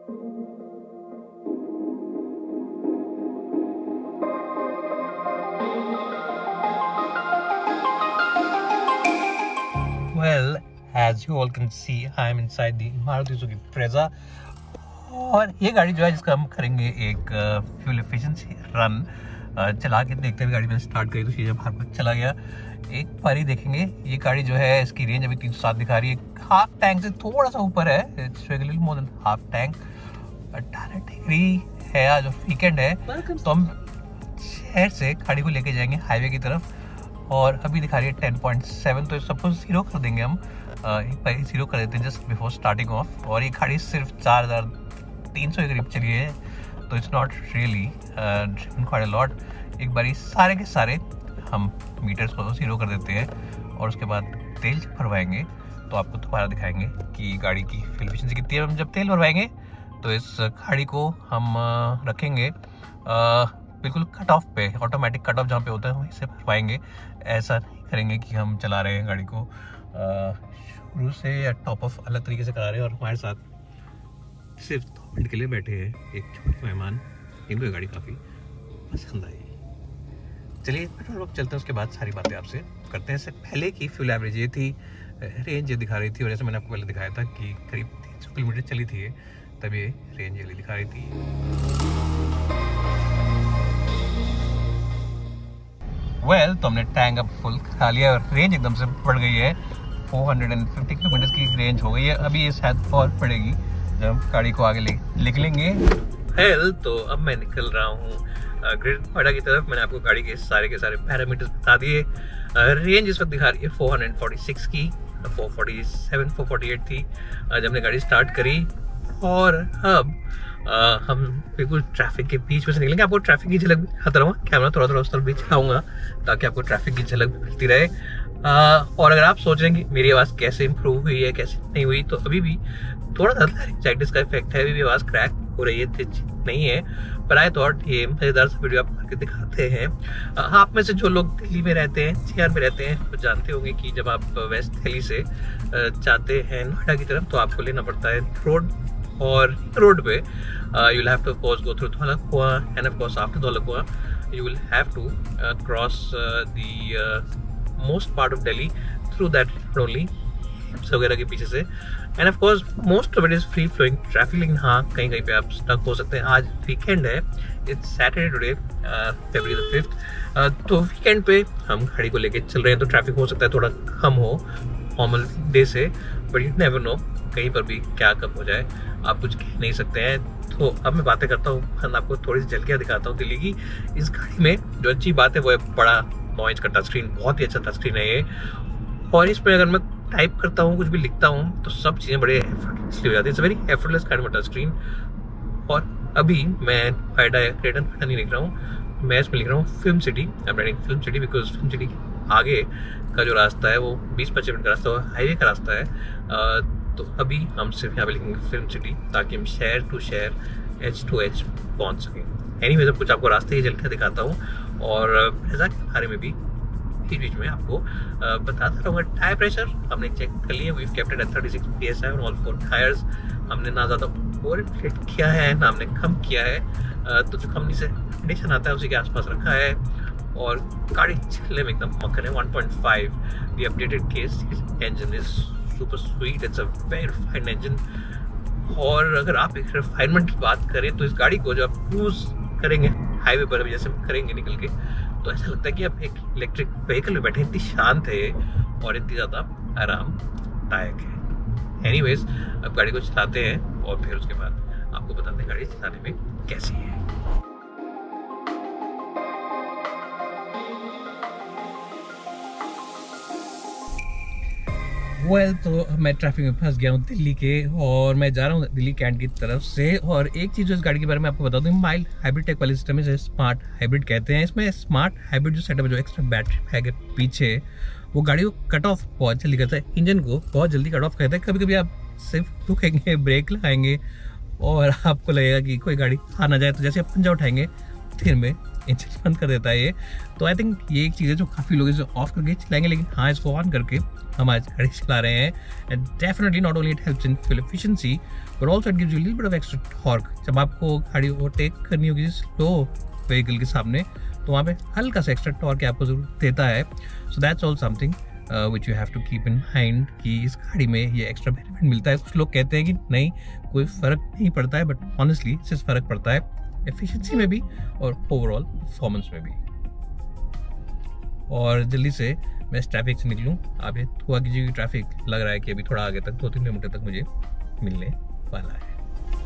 Well, as you all can see, I am inside the Maruti Suzuki Brezza. और ये गाड़ी जो है जिसका हम करेंगे एक फ्यूल एफिशिएंसी रन। चला के देखते हैं, गाड़ी में स्टार्ट करी तो चीज़ें बाहर पर चला गया। एक बार ही देखेंगे। ये गाड़ी जो है इसकी रेंज अभी 307 दिखा रही है, हाफ टैंक से थोड़ा सा ऊपर है, it's little more than half tank. 18 degree है, आज वीकेंड है, तो हम शहर से गाड़ी को लेके जाएंगे हाईवे की तरफ। और अभी दिखा रही है 10.7, तो सबको जीरो कर देंगे हम। एक बार जीरो कर देते हैं जस्ट बिफोर स्टार्टिंग ऑफ। और ये गाड़ी सिर्फ 4300 के करीब चली है, तो it's not really driven quite a lot. एक बार सारे के सारे हम मीटर्स को जीरो कर देते हैं और उसके बाद तेल भरवाएंगे, तो आपको दोबारा दिखाएंगे कि गाड़ी की फ्यूल एफिशिएंसी कितनी है। हम जब तेल भरवाएंगे तो इस गाड़ी को हम रखेंगे बिल्कुल कट ऑफ पे, ऑटोमेटिक कट ऑफ जहाँ पे होता है वहीं से भरवाएंगे। ऐसा नहीं करेंगे कि हम चला रहे हैं गाड़ी को शुरू से या टॉप ऑफ अलग तरीके से करा रहे हैं। और हमारे साथ सिर्फ 2 मिनट के लिए बैठे हैं एक छोटे मेहमान, इनको ये गाड़ी काफ़ी पसंद आई। चलिए पेट्रोल पंप चलते हैं, उसके बाद सारी बातें आपसे करते हैं। इससे पहले की फ्यूल एवरेज ये थी, रेंज ये दिखा रही थी, और जैसे मैंने आपको पहले दिखाया था कि करीब 300 किलोमीटर चली थी, तब ये रेंज ये दिखा रही थी। तो हमने टैंक अब फुल खा लिया और रेंज एकदम से बढ़ गई है, 450 किलोमीटर की रेंज हो गई है। अभी ये शायद और बढ़ेगी जब हम गाड़ी को आगे निकलेंगे। तो अब मैं निकल रहा हूँ ग्रेटर नोएडा की तरफ। मैंने आपको गाड़ी के सारे पैरामीटर्स बता दिए। रेंज इस वक्त दिखा रही है 446 की, 447 448 थी जब हमने गाड़ी स्टार्ट करी। और अब हम बिल्कुल ट्रैफिक के बीच में से निकलेंगे। आपको ट्रैफिक की झलक भी दिखाता रहूँगा, कैमरा थोड़ा उस तरफ भी चलाऊंगा ताकि आपको ट्रैफिक की झलक भी मिलती रहे। और अगर आप सोच रहे हैं कि मेरी आवाज़ कैसे इंप्रूव हुई है कैसे नहीं हुई, तो अभी भी थोड़ा सा लारिंजाइटिस का इफेक्ट है, अभी भी आवाज़ क्रैक हो रही है, नहीं है। पर आई थॉट ये मज़ेदार सा वीडियो आपको करके दिखाते हैं। आप में से जो लोग दिल्ली में रहते हैं, NCR में रहते हैं, तो जानते होंगे कि जब आप वेस्ट दिल्ली से जाते हैं नोएडा की तरफ, तो आपको लेना पड़ता है रोड। और रोड पे you will have to of course go through Dhola Kua, and of course after Dhola Kua you will have to cross the most part of Delhi through that road only, वगैरह के पीछे से। And of course most of it is free flowing traffic, लेकिन हाँ कहीं कहीं पे आप स्टक हो सकते हैं। आज वीकेंड है, it's Saturday today, February the 5th, तो वीकेंड पे हम गाड़ी को लेके चल रहे हैं, तो ट्रैफिक हो सकता है थोड़ा कम हो नॉर्मल डे से, बट यू नेवर नो, कहीं पर भी क्या कम हो जाए आप कुछ कह नहीं सकते हैं। तो अब मैं बातें करता हूँ, आपको थोड़ी सी झलकियाँ दिखाता हूँ दिल्ली की। इस गाड़ी में जो अच्छी बात है वो है बड़ा 9 इंच का टच स्क्रीन, बहुत ही अच्छा टच स्क्रीन है ये। और इसमें अगर मैं टाइप करता हूँ, कुछ भी लिखता हूँ, तो सब चीज़ें बड़े एफर्टलेसली हो जाती है। It's very effortless kind of touch screen. और अभी मैं ग्रेटर नोएडा नहीं लिख रहा हूँ, मैं इसमें लिख रहा हूँ film city. I am writing film city because film city आगे का जो रास्ता है वो 20-25 मिनट का रास्ता है, हाईवे का रास्ता है। तो अभी हम सिर्फ यहाँ पे लिखेंगे फिल्म सिटी ताकि हम शहर टू शहर H to H पहुँच सकें। एनीवेज अब कुछ आपको रास्ते ही चल के दिखाता हूँ, और ब्रेज़ा के बारे में भी बीच में आपको बताता रहूँगा। टायर प्रेशर हमने चेक कर लिया, we kept it at 36 PSI on all 4 tyres. हमने ना ज़्यादा ओवर इन्फ्लेट किया है ना हमने कम किया है, तो जो कंपनी से कंडीशन आता है उसी के आसपास रखा है। और गाड़ी चलने में एकदम मक्खन है। 1.5 the updated K series engine is super sweet, it's a very refined engine. और अगर आप एक रिफाइनमेंट की बात करें तो इस गाड़ी को जब आप क्रूज करेंगे हाईवे पर, जैसे करेंगे निकल के, तो ऐसा लगता है कि आप एक इलेक्ट्रिक व्हीकल में बैठे, इतनी शांत है और इतनी ज़्यादा आरामदायक है। एनीवेज अब गाड़ी को चलाते हैं और फिर उसके बाद आपको बताते हैं गाड़ी चलाने में कैसी है। तो मैं ट्रैफिक में फंस गया हूँ दिल्ली के, और मैं जा रहा हूँ दिल्ली कैंट की तरफ से। और एक चीज़ जो इस गाड़ी के बारे में आपको बता दूँ, माइल्ड हाइब्रिड टेक वाली सिस्टम है, स्मार्ट हाइब्रिड कहते हैं। इसमें स्मार्ट हाइब्रिड जो सेटअप है, जो एक्स्ट्रा बैटरी पैक है पीछे, वो गाड़ी को कट ऑफ बहुत जल्दी करता है, इंजन को बहुत जल्दी कट ऑफ करता है। कभी कभी आप सिर्फ रुकेंगे, ब्रेक लगाएंगे और आपको लगेगा कि कोई गाड़ी आ ना जाए, तो जैसे आप पंजा उठाएंगे देर में इंजन बंद कर देता है ये। तो आई थिंक ये एक चीज़ है जो काफ़ी लोग इसे ऑफ करके चलाएंगे, लेकिन हाँ इसको ऑन करके हम आज गाड़ी चला रहे हैं। And definitely not only it helps in fuel efficiency but also it gives you little bit of extra torque. जब आपको गाड़ी ओवरटेक करनी होगी स्लो व्हीकल के सामने, तो वहाँ पे हल्का सा एक्स्ट्रा टॉर्क आपको जरूर देता है। So that's all something which you have to keep in mind कि इस गाड़ी में ये एक्स्ट्रा बेनिफिट मिलता है। कुछ लोग कहते हैं कि नहीं कोई फ़र्क नहीं पड़ता है, बट ऑनेस्टली इससे फ़र्क पड़ता है एफिशिएंसी में भी और ओवरऑल परफॉर्मेंस में भी। और जल्दी से मैं इस ट्रैफिक से निकलूँ। आप ये हुआ कीजिए, ट्रैफिक लग रहा है कि अभी थोड़ा आगे तक 2-3 किलोमीटर तक मुझे मिलने वाला है।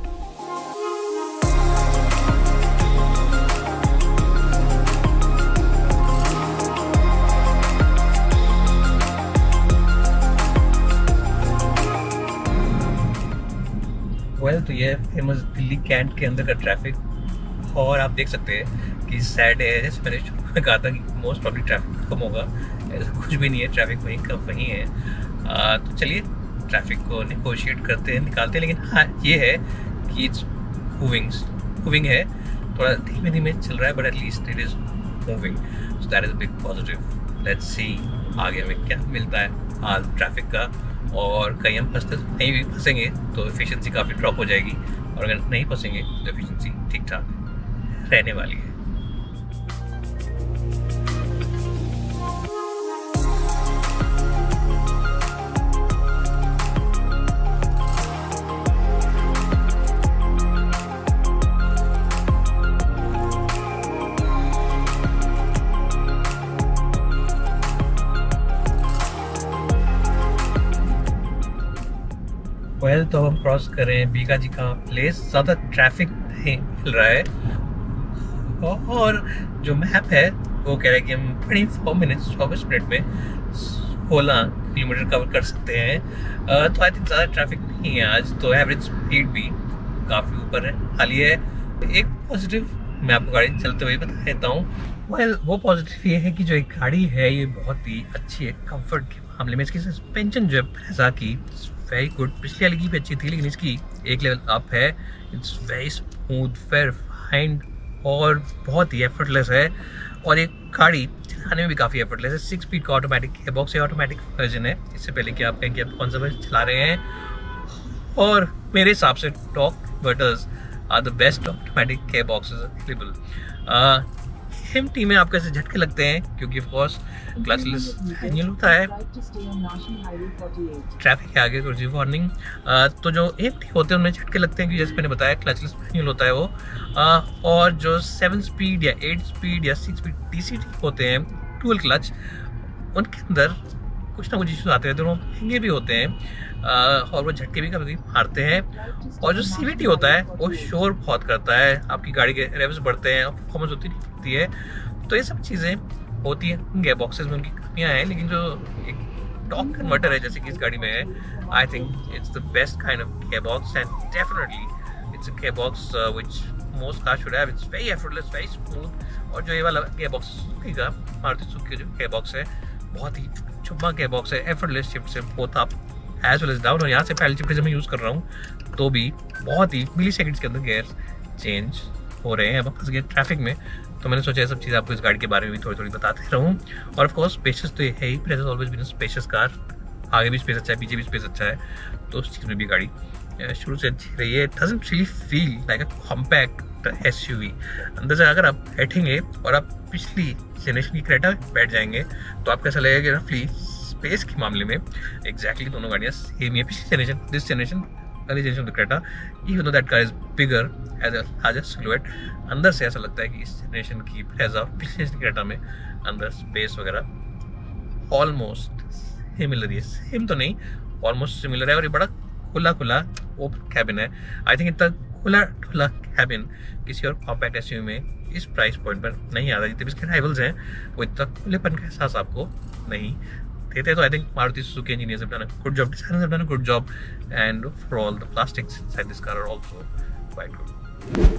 तो ये फेमस दिल्ली कैंट के अंदर का ट्रैफिक, और आप देख सकते हैं कि सैड है। जैसे मैंने शुरू में कहा था कि मोस्ट प्रॉब्ली ट्रैफिक कम होगा, ऐसा कुछ भी नहीं है, ट्रैफिक वहीं कम वहीं है। तो चलिए ट्रैफिक को नेगोशिएट करते हैं, निकालते हैं। लेकिन हाँ ये है कि इट्स मूविंग है, थोड़ा धीमे धीमे चल रहा है, but at least it is moving, so that is a big positive. Let's see आगे हमें क्या मिलता है हाल ट्रैफिक का। और कहीं हम कहीं भी फंसेंगे तो एफिशिएंसी काफ़ी ड्रॉप हो जाएगी, और अगर नहीं फंसेंगे तो एफिशिएंसी ठीक ठाक रहने वाली है। तो हम क्रॉस कर रहे हैं बीका जी का प्लेस। ज़्यादा ट्रैफिक नहीं मिल रहा है, और जो मैप है वो कह रहा है कि हम 24 मिनट में 16 किलोमीटर कवर कर सकते हैं। तो आई थिंक ज़्यादा ट्रैफिक नहीं है आज, तो एवरेज स्पीड भी काफ़ी ऊपर है। हालिया एक पॉजिटिव मैं आपको गाड़ी चलते हुए बता देता हूँ। वो पॉजिटिव ये है कि जो एक गाड़ी है ये बहुत ही अच्छी है कंफर्ट के मामले में। इसकी सस्पेंशन जो है ब्रेजा की वेरी गुड, पिछली वाली की भी अच्छी थी, लेकिन इसकी एक लेवल अप है। It's very smooth, very fine, और बहुत ही एफर्टलेस है। और एक गाड़ी चलाने में भी काफ़ी एफर्टलेस है। 6 स्पीड का ऑटोमेटिक गियरबॉक्स है, ऑटोमेटिक वर्जन है। इससे पहले कि आप कहें कि आप कौन सा वर्जन चला रहे हैं, और मेरे हिसाब से torque converters are the best automatic gearboxes available. हिमटी में आपको ऐसे झटके लगते हैं क्योंकि ऑफ कोर्स क्लचलेस मैनुअल होता है। ट्रैफिक के आगे कुछ वार्निंग। तो जो हिमटी होते हैं उनमें झटके लगते हैं, क्योंकि जैसे मैंने बताया क्लचलेस मैनुअल होता है वो। और जो 7 स्पीड या 8 स्पीड या 6 स्पीड DCT होते हैं डुअल क्लच, उनके अंदर कुछ ना कुछ इश्यूज आते हैं, दोनों महंगे भी होते हैं, और वो झटके भी कभी मारते हैं। और जो CVT होता है वो शोर बहुत करता है, आपकी गाड़ी के रेव्स बढ़ते हैं, परफॉर्मेंस होती है। तो ये सब चीज़ें होती हैं गियर बॉक्सेस में, उनकी कमियाँ हैं। लेकिन जो एक टॉर्क कन्वर्टर है जैसे कि इस गाड़ी में है, I think it's the best kind of gear box, and definitely it's a gear box which most car should have. It's very effortless, very smooth. और जो ये वाला गियर बॉक्स सुजुकी का, मारुति सुजुकी का जो गियर बॉक्स है, बहुत ही चुम्मा गियर बॉक्स है, एफर्टलेस शिफ्ट से both up as well as down. और यहाँ से पैडल शिफ्ट से मैं यूज़ कर रहा हूँ तो भी बहुत ही मिली सेकेंड्स के अंदर गियर चेंज हो रहे हैं। अब फंस गए ट्रैफिक में, तो मैंने सोचा ये सब चीज़ आपको इस गाड़ी के बारे में भी थोड़ी थोड़ी बताते रहूँ। और ऑफ कोर्स स्पेशियस तो ये है ही, presence always been spacious car. आगे भी स्पेस अच्छा है, पीछे भी स्पेस अच्छा है, तो उस चीज़ में भी गाड़ी शुरू से अच्छी रही है। It doesn't really feel like a compact SUV। अंदर से अगर आप बैठेंगे और आप पिछली जनरेशन की क्रेटा बैठ जाएंगे तो आपको ऐसा लगेगा कि रफली स्पेस के मामले में एग्जैक्टली दोनों गाड़ियाँ सेम ही है। पिछली generation, this generation, early generation of the Creta, even though that car is bigger as a larger silhouette, अंदर से ऐसा लगता है कि इस जनरेशन की ब्रेजा पिछले क्रेटा में अंदर स्पेस वगैरह ऑलमोस्ट सिमिलर है। सेम तो नहीं, ऑलमोस्ट सिमिलर है। और ये बड़ा खुला ओपन कैबिन है। आई थिंक इतना खुला कैबिन किसी और कॉम्पैक्ट SUV में इस प्राइस पॉइंट पर नहीं आता। जितने भी इसके राइवल्स हैं वो इतना खुलेपन का एहसास आपको नहीं देते। तो I think Maruti Suzuki engineers have done a good job, designers have done a good job, and for all the plastics inside this car are also quite good.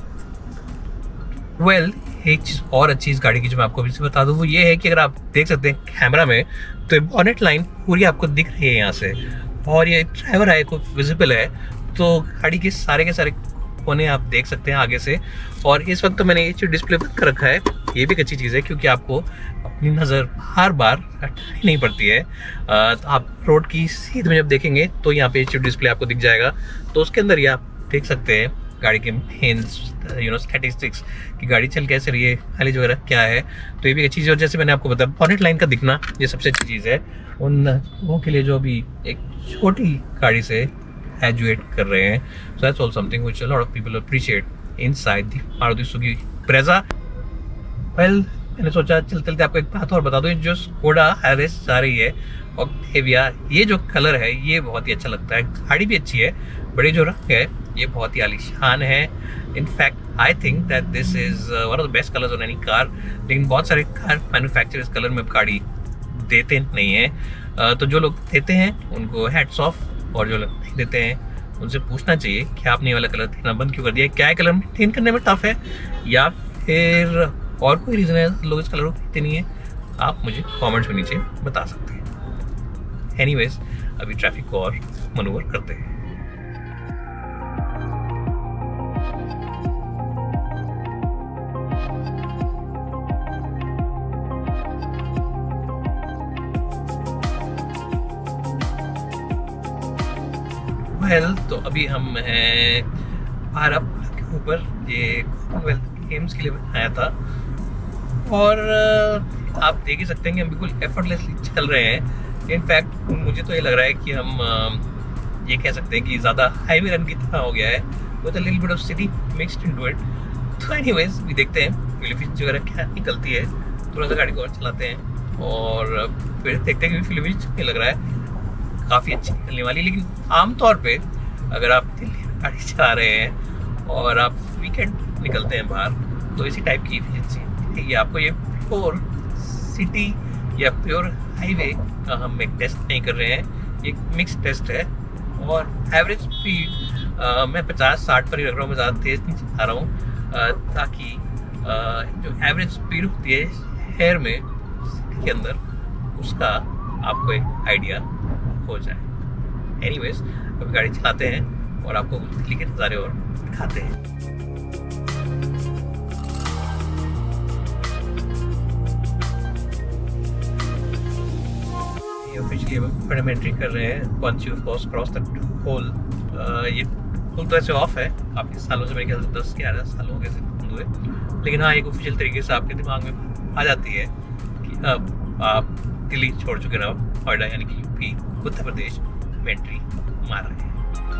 Well, एक चीज़ और अच्छी इस गाड़ी की जो मैं आपको अभी से बता दूँ वो ये है कि अगर आप देख सकते हैं कैमरा में तो बॉनेट लाइन पूरी आपको दिख रही है यहाँ से, और ये ड्राइवर है को विजिबल है। तो गाड़ी के सारे कोने आप देख सकते हैं आगे से। और इस वक्त तो मैंने ये डिस्प्ले बंद कर रखा है, ये भी एक अच्छी चीज़ है क्योंकि आपको अपनी नज़र बार बार हटानी नहीं पड़ती है। तो आप रोड की सीध में जब देखेंगे तो यहाँ पे ये डिस्प्ले आपको दिख जाएगा, तो उसके अंदर ये आप देख सकते हैं गाड़ी के मेन स्टैटिस्टिक्स कि गाड़ी चल कैसे रही है, माइलेज वगैरह क्या है। तो ये भी अच्छी चीज़ है। और जैसे मैंने आपको बताया बॉनेट लाइन का दिखना ये सबसे अच्छी चीज़ है उन लोगों के लिए जो अभी एक छोटी गाड़ी से ग्रेजुएट कर रहे हैं। So that's all something which a lot of people appreciate inside the Maruti Suzuki Brezza. Well, मैंने सोचा चलते चलते आपको एक बात और बता दूं, जो स्कोडा हाइरेस जा रही है ऑक्टेविया, ये जो कलर है ये बहुत ही अच्छा लगता है। गाड़ी भी अच्छी है, बड़े जो रंग है ये बहुत ही आलीशान है। In fact I think that this is one of the best colours on any car. लेकिन बहुत सारे कार मैन्युफैक्चरर्स कलर में गाड़ी देते नहीं है, तो जो लोग देते हैं उनको हैट्स ऑफ, और जो लोग नहीं देते हैं उनसे पूछना चाहिए कि आपने ये वाला कलर देना बंद क्यों कर दिया। क्या है कलर मेंटेन करने में टफ है या फिर और कोई रीज़न है लोग इस कलर को खरीदते नहीं है? आप मुझे कमेंट्स में नीचे बता सकते हैं। एनीवेज, अभी ट्रैफिक को और मनूवर करते हैं। वेल, तो अभी हम हैं भारत के ऊपर, ये कॉमनवेल्थ गेम्स के लिए बनाया था और आप देख ही सकते हैं कि हम बिल्कुल एफर्टलेसली चल रहे हैं। इनफैक्ट मुझे तो ये लग रहा है कि हम ये कह सकते हैं कि ज़्यादा हाईवे रन की तरह हो गया है, with a little bit of city mixed into it. तो एनीवेज, भी देखते हैं फिलिपिन्स वगैरह क्या निकलती है, थोड़ा सा गाड़ी को और चलाते हैं और फिर देखते हैं कि फिलिपिन्स नहीं लग रहा है काफ़ी अच्छी निकलने वाली। लेकिन आमतौर पे अगर आप दिल्ली में गाड़ी चला रहे हैं और आप वीकेंड निकलते हैं बाहर, तो इसी टाइप की एफिशिएंसी ये आपको ये प्योर सिटी या प्योर हाईवे का हम एक टेस्ट नहीं कर रहे हैं, ये मिक्स टेस्ट है। और एवरेज स्पीड मैं 50-60 पर ही रख रहा हूँ, मैं ज़्यादा तेज़ नहीं चला रहा हूँ, ताकि जो एवरेज स्पीड होती है शहर में सिटी के अंदर उसका आपको एक आइडिया हो जाए। एनीवेज, अभी गाड़ी चलाते हैं और आपको दिल्ली के नज़ारे और दिखाते हैं। ये ऑफिशियली बड़े में एंट्री कर रहे हैं। Once you cross the toll, ये टोल तो ऐसे ऑफ है, आपके सालों से मेरे ख्याल से 10-11 साल हो गए से बंद हुए। लेकिन हाँ, एक ऑफिशियल तरीके से आपके दिमाग में आ जाती है कि अब आप दिल्ली छोड़ चुके ना, नोएडा यानी कि यूपी उत्तर प्रदेश में एंट्री मार रहे हैं।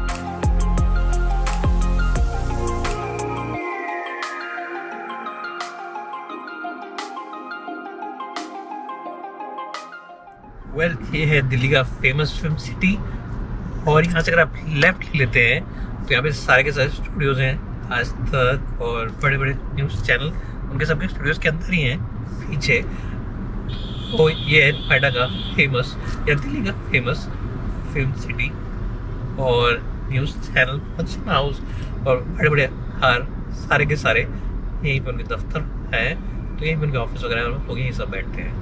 वेल, ये है दिल्ली का फेमस फिल्म सिटी और यहाँ से अगर आप लेफ्ट लेते हैं तो यहाँ पे सारे के सारे स्टूडियोज हैं, आज तक और बड़े बड़े न्यूज़ चैनल उनके सबके स्टूडियोज के अंदर ही हैं पीछे। तो ये है नोएडा का फेमस या दिल्ली का फेमस फिल्म सिटी और न्यूज़ चैनल, फंक्शन हाउस और बड़े बड़े हार सारे के सारे यहीं पर उनके दफ्तर हैं। तो यहीं पर उनके ऑफिस वगैरह लोग यहीं सब बैठते हैं।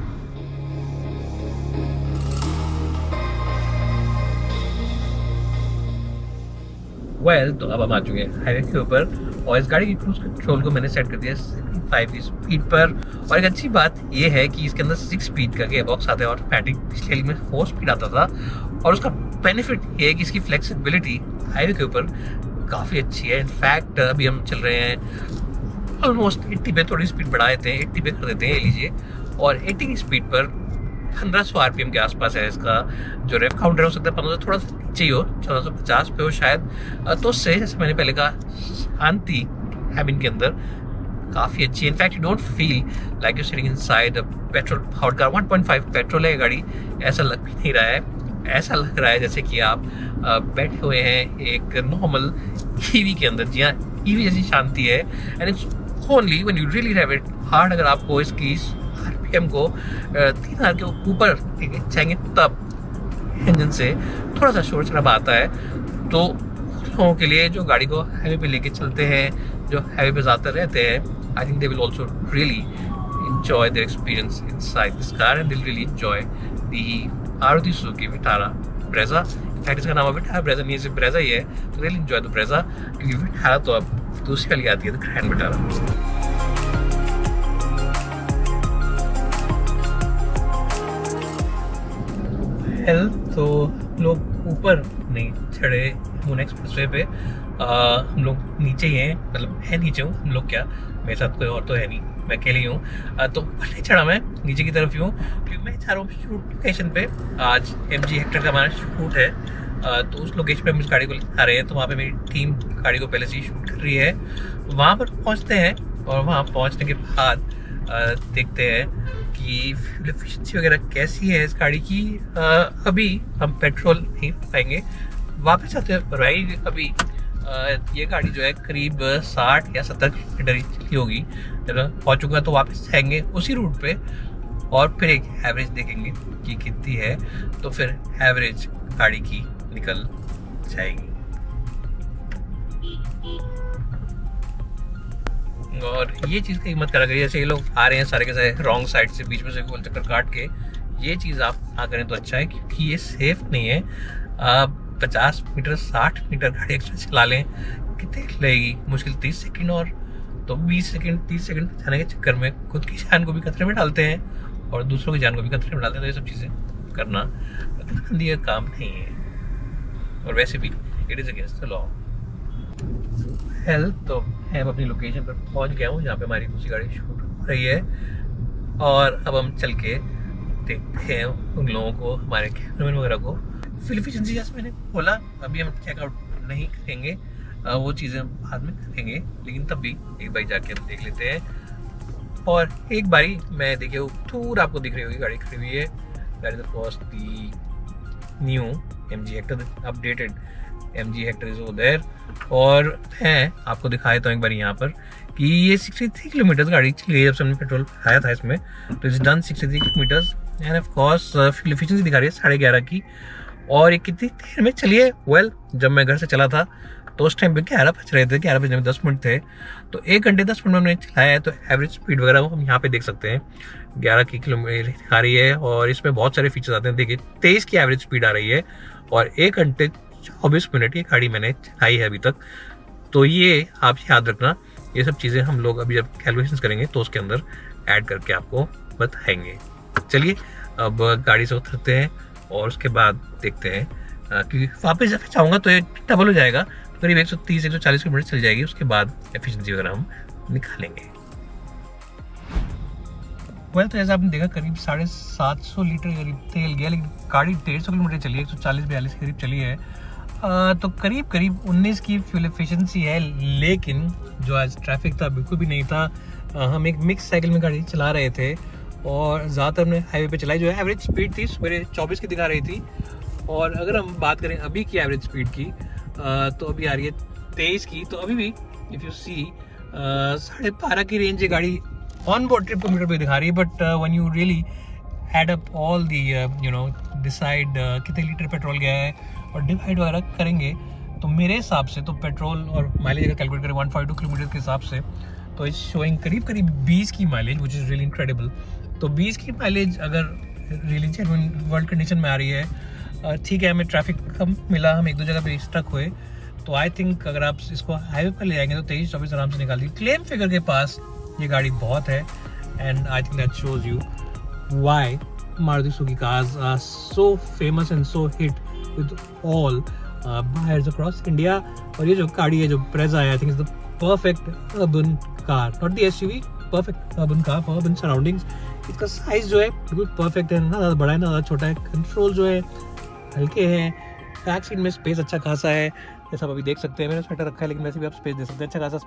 वेल, तो अब हम आ चुके हैं हाईवे के ऊपर और इस गाड़ी की क्रूज कंट्रोल को मैंने सेट कर दिया 75 स्पीड पर। और एक अच्छी बात ये है कि इसके अंदर 6 स्पीड का गियर बॉक्स आता है ऑटोमेटिक, पिछले में 4 स्पीड आता था। और उसका बेनिफिट ये है कि इसकी फ्लेक्सिबिलिटी हाईवे के ऊपर काफ़ी अच्छी है। इनफैक्ट अभी हम चल रहे हैं ऑलमोस्ट 80 पे, थोड़ी स्पीड बढ़ा देते हैं, 80 पे कर देते हैं ये लीजिए। और 80 की स्पीड पर 1500 आरपीएम के आसपास है इसका जो रेप काउंटर हो सकता है 1500 थोड़ा सा नीचे ही हो, 1450 पे हो शायद। तो उससे जैसे मैंने पहले कहा शांति कैबिन के अंदर काफ़ी अच्छी। In fact you don't feel like you sitting inside a petrol powered car. 1.5 petrol है गाड़ी, ऐसा लग भी नहीं रहा है, ऐसा लग रहा है जैसे कि आप बैठे हुए हैं एक नॉर्मल ईवी के अंदर। जी हाँ, ईवी जैसी शांति है। And it's only when you really have it hard, अगर आपको इसकी आरपीएम को 3000 के ऊपर चाहेंगे तब इंजन से थोड़ा सा शोर शराबा आता है। तो लोगों के लिए जो गाड़ी को हाईवे पे लेके चलते हैं, जो हाईवे पे ज़्यादा रहते हैं, I think they will also really enjoy their experience inside this car and they'll really enjoy the Maruti Suzuki Vitara Brezza। Package का नाम है विटारा ब्रेजा, मींस ब्रेजा ही है। तो रियली एंजॉय द ब्रेजा, क्योंकि विटारा तो अब दूसरी वाली आती है, द ग्रैंड विटारा। तो लोग ऊपर नहीं चढ़े यमुना एक्सप्रेसवे पे, हम लोग नीचे ही हैं, मतलब है नीचे हूँ हम लोग, क्या मेरे साथ कोई और तो है नहीं, मैं अकेले ही हूँ। तो ऊपर नहीं चढ़ा, मैं नीचे की तरफ ही हूँ, क्योंकि मैं चाह रहा हूँ शूट लोकेशन पे। आज MG हेक्टर का हमारा शूट है, तो उस लोकेशन पे हम इस गाड़ी को आ रहे हैं। तो वहाँ पे मेरी टीम गाड़ी को पहले से ही शूट कर रही है। वहाँ पर पहुँचते हैं और वहाँ पहुँचने के बाद देखते हैं कि फ्यूल एफिशिएंसी वगैरह कैसी है इस गाड़ी की। अभी हम पेट्रोल नहीं पाएंगे, वापस आते हैं भाई। अभी ये गाड़ी जो है करीब 60 या 70 किलोमीटर ही चली होगी। जब पहुँच चुका तो वापस जाएंगे उसी रूट पे और फिर एक एवरेज देखेंगे कि कितनी है, तो फिर एवरेज गाड़ी की निकल जाएगी। और ये चीज़ की हिम्मत करा करिए, जैसे ये लोग आ रहे हैं सारे के सारे रॉन्ग साइड से, बीच में से गोल चक्कर काट के, ये चीज़ आप ना करें तो अच्छा है, क्योंकि ये सेफ नहीं है। 50 मीटर 60 मीटर गाड़ी एक्स्ट्रा चला लें, कितने लगेगी मुश्किल 30 सेकंड, और तो 20 सेकंड 30 सेकंड जाने के चक्कर में खुद की जान को भी खतरे में डालते हैं और दूसरों की जान को भी खतरे में डालते हैं। तो ये सब चीज़ें करना ये काम नहीं है, और वैसे भी it is against the law. तो मैं अपनी लोकेशन पर पहुंच गया हूँ, जहाँ पे हमारी दूसरी गाड़ी शूट हो रही है। और अब हम चल के देखते हैं उन लोगों को, हमारे कैमरामैन वगैरह को। फ्यूल एफिशिएंसी जैसे मैंने बोला, अभी हम चेकआउट नहीं करेंगे, वो चीज़ें बाद में करेंगे, लेकिन तब भी एक बार जाके हम देख लेते हैं। और एक बारी मैं देखिए दूर आपको दिख रही होगी गाड़ी खड़ी हुई है, that is of course the new MG Hector, updated MG Hector is over there. और है आपको दिखाया तो एक बार यहाँ पर कि ये 63 किलोमीटर गाड़ी चली है जब से हमने पेट्रोल आया था इसमें। तो it's done 63 kilometres and of course fuel efficiency दिखा रही है 11.5 की। और ये कितनी देर में चली है? वेल, जब मैं घर से चला था तो उस टाइम पे 11 बज रहे थे, 11 बजने में 10 मिनट थे। तो 1 घंटे 10 मिनट में हमने चलाया है। तो एवरेज स्पीड वगैरह हम यहाँ पे देख सकते हैं, 11 की किलोमीटर दिखा रही है। और इसमें बहुत सारे फीचर्स आते हैं, देखिए 23 की एवरेज स्पीड आ रही है और 1 घंटे 24 मिनट ये गाड़ी मैंने चलाई है अभी तक। तो ये आप याद रखना, ये सब चीज़ें हम लोग अभी जब कैलकुलेशंस करेंगे तो उसके अंदर ऐड करके आपको बताएंगे। चलिए अब गाड़ी से उतरते हैं और उसके बाद देखते हैं, क्योंकि वापस जब चाहूँगा तो ये डबल हो जाएगा, करीब 130-140 किलोमीटर चल जाएगी। उसके बाद एफिशिएंसी वगैरह हम निकालेंगे। वेल, तो जैसा आपने देखा करीब 750 लीटर करीब तेल गया, लेकिन गाड़ी 150 किलोमीटर चली है, 140-42 करीब चली है। तो करीब 19 की फ्यूल एफिशिएंसी है। लेकिन जो आज ट्रैफिक था बिल्कुल भी नहीं था। हम एक मिक्स साइकिल में गाड़ी चला रहे थे और ज़्यादातर हमने हाईवे पे चलाई। जो है एवरेज स्पीड थी मेरे 24 की दिखा रही थी। और अगर हम बात करें अभी की एवरेज स्पीड की, तो अभी आ रही है 23 की। तो अभी भी इफ़ यू सी 12.5 की रेंज है गाड़ी ऑन बोर्ड ट्रिप किलोमीटर पे दिखा रही है। But when you really add up all the decide कितने लीटर पेट्रोल गया है और डिवाइड वगैरह करेंगे, तो मेरे हिसाब से तो पेट्रोल और माइलेज अगर कैलकुलेट करें 142 किलोमीटर के हिसाब से, तो इट्स शोइंग करीब 20 की mileage, which is really incredible. तो 20 की माइलेज अगर रियली जेन्युइन वर्ल्ड कंडीशन में आ रही है, ठीक है, हमें ट्रैफिक कम मिला, हम एक दो जगह पे स्टक हुए, तो आई थिंक अगर आप इसको हाईवे पर ले जाएंगे तो 23-24 आराम से निकाल दी। क्लेम फिगर के पास ये गाड़ी बहुत है, and I think that shows you why Maruti Suzuki cars are so famous and so hit with all buyers across India. और ये जो गाड़ी है, जो Brezza है, I think is the perfect urban car, not the SUV, perfect urban car for urban surroundings. इसका size जो है बिल्कुल परफेक्ट है, ना ज़्यादा बड़ा है ना ज़्यादा छोटा है। कंट्रोल जो है हल्के हैं, बैक सीट में स्पेस अच्छा खासा है, जैसा आप अभी देख सकते हैं। मैंने स्वेटर रखा है लेकिन वैसे भी आप स्पेस दे सकते हैं, अच्छा खासा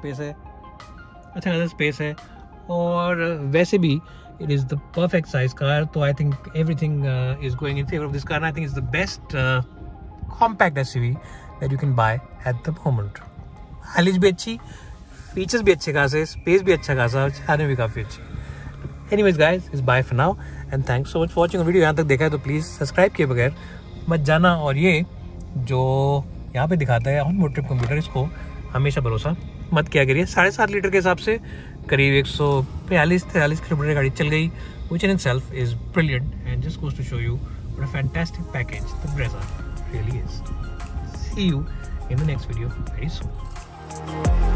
स्पेस है। और वैसे भी it is the perfect size car, so I think everything is going in favor of this car, and I think it's the best compact SUV that you can buy at the moment. Mileage भी अच्छी, features भी अच्छे खासे, space भी अच्छा खासा, चलाने भी काफ़ी अच्छी। Anyways guys, it's bye for now and thanks so much for watching। Video यहाँ तक देखा है तो प्लीज़ सब्सक्राइब किए बगैर मत जाना। और ये जो यहाँ पे दिखाता है ऑन बोर्ड ट्रिप कंप्यूटर, इसको हमेशा भरोसा मत किया करिए। 7.5 लीटर के हिसाब से करीब 143-43 किलोमीटर गाड़ी चल गई, which in itself is brilliant and just goes to show you what a fantastic package the Brezza really is. See you in the next video very soon.